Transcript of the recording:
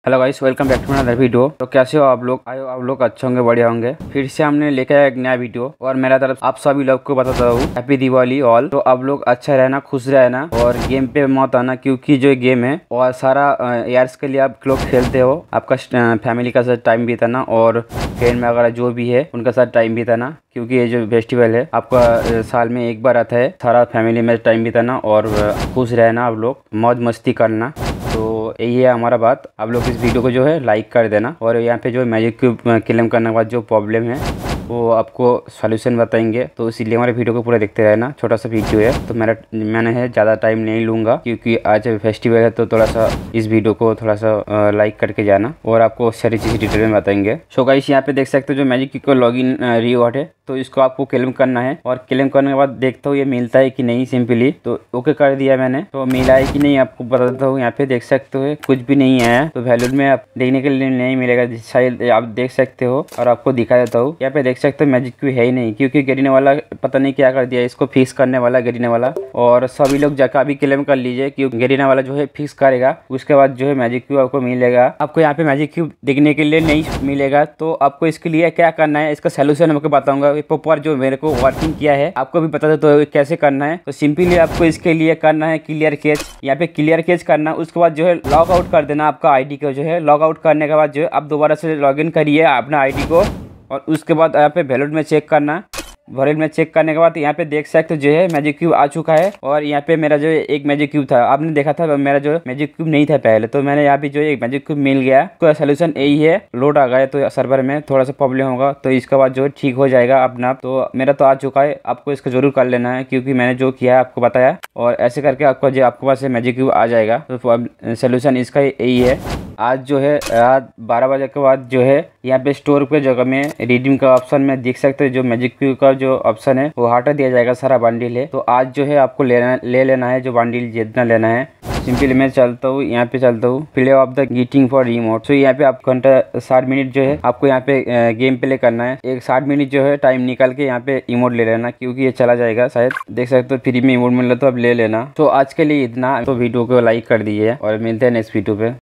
Hello guys, welcome back to another video. तो कैसे हो आप लोग? आयो आप लोग अच्छे होंगे, बढ़िया होंगे। फिर से हमने लेके आया एक नया वीडियो और मेरा तरफ आप सभी लोग को बताता हूँ हैप्पी दिवाली ऑल। तो आप लोग अच्छा रहना, खुश रहना और गेम पे मत आना, क्योंकि जो गेम है और सारा यार्स के लिए आप लोग खेलते हो। आपका फैमिली का साथ टाइम बिताना और फ्रेंड वगैरह जो भी है उनका साथ टाइम बिताना, क्योंकि ये जो फेस्टिवल है आपका साल में एक बार आता है। सारा फैमिली में टाइम बिताना और खुश रहना, आप लोग मौज मस्ती करना। तो यही है हमारा बात। आप लोग इस वीडियो को जो है लाइक कर देना और यहाँ पे जो मैजिक क्यूब क्लेम करने के बाद जो प्रॉब्लम है वो आपको सॉल्यूशन बताएंगे। तो इसीलिए हमारे वीडियो को पूरा देखते रहना। छोटा सा वीडियो है तो मैंने है ज़्यादा टाइम नहीं लूँगा, क्योंकि आज फेस्टिवल है। तो थोड़ा सा इस वीडियो को थोड़ा सा लाइक करके जाना और आपको सारी चीज़ डिटेल में बताएंगे। सो गाइस, यहाँ पे देख सकते हो जो मैजिक क्यूब का लॉगिन रिवॉर्ड है, तो इसको आपको क्लेम करना है और क्लेम करने के बाद देखता हूँ ये मिलता है कि नहीं। सिंपली तो ओके कर दिया मैंने, तो मिला है कि नहीं आपको बता देता हूँ। यहाँ पे देख सकते हो कुछ भी नहीं आया, तो वैल्यू में आप देखने के लिए नहीं मिलेगा, शायद आप देख सकते हो। और आपको दिखा देता हूँ, यहाँ पे देख सकते हो मैजिक क्यूब है ही नहीं, क्योंकि गिरने वाला पता नहीं क्या कर दिया, इसको फिक्स करने वाला गिरने वाला। और सभी लोग जाकर अभी क्लेम कर लीजिए, क्योंकि गिरने वाला जो है फिक्स करेगा, उसके बाद जो है मैजिक क्यूब आपको मिलेगा। आपको यहाँ पे मैजिक क्यूब देखने के लिए नहीं मिलेगा, तो आपको इसके लिए क्या करना है, इसका सोल्यूशन आपको बताऊंगा। प्रॉपर जो मेरे को वर्किंग किया है आपको भी बता देता हूँ कैसे करना है। तो सिंपली आपको इसके लिए करना है क्लियर कैच। यहाँ पे क्लियर कैच करना, उसके बाद जो है लॉग आउट कर देना आपका आईडी को। जो है लॉग आउट करने के बाद जो है आप दोबारा से लॉगिन करिए अपना आईडी को, और उसके बाद यहाँ पे वैलेट में चेक करना। वॉलेट में चेक करने के बाद यहाँ पे देख सकते हो जो है मैजिक क्यूब आ चुका है। और यहाँ पे मेरा जो है एक मैजिक क्यूब था, आपने देखा था मेरा जो मैजिक क्यूब नहीं था पहले, तो मैंने यहाँ पे जो है एक मैजिक क्यूब मिल गया। तो सोल्यूशन यही है, लोड आ गया तो सर्वर में थोड़ा सा प्रॉब्लम होगा, तो इसके बाद जो है ठीक हो जाएगा अपना आप। तो मेरा तो आ चुका है, आपको इसको जरूर कर लेना है, क्योंकि मैंने जो किया है आपको बताया। और ऐसे करके आपको जो आपके पास मैजिक क्यूब आ जाएगा। तो सोल्यूशन इसका यही है। आज जो है रात 12 बजे के बाद जो है यहाँ पे स्टोर के जगह में रिडीम का ऑप्शन में देख सकते हो जो मैजिक क्यूब का जो ऑप्शन है वो हटा दिया जाएगा, सारा बंडल है। तो आज जो है आपको ले लेना है जो बंडल जितना लेना है। सिंपली मैं चलता हूँ, यहाँ पे चलता हूँ play of the getting for remote. तो यहाँ पे आप घंटा 60 मिनट जो है आपको यहाँ पे गेम प्ले करना है। एक 60 मिनट जो है टाइम निकाल के यहाँ पे इमोट ले लेना, क्योंकि ये चला जाएगा शायद। देख सकते हो फ्री में इमोट मिल रहा, तो अब ले लेना। तो आज के लिए इतना। तो वीडियो को लाइक कर दीजिए और मिलते हैं नेक्स्ट वीडियो पे।